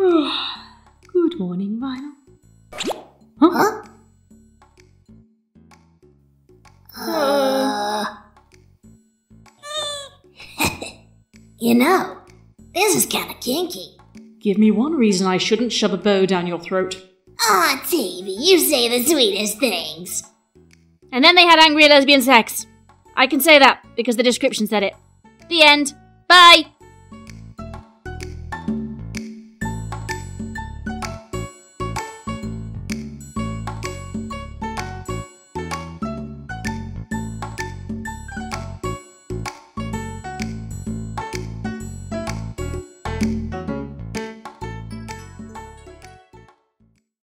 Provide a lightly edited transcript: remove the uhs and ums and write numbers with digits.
Good morning, Violet. Huh? You know, this is kinda kinky. Give me one reason I shouldn't shove a bow down your throat. Aw, Tavi, you say the sweetest things. And then they had angry lesbian sex. I can say that because the description said it. The end. Bye!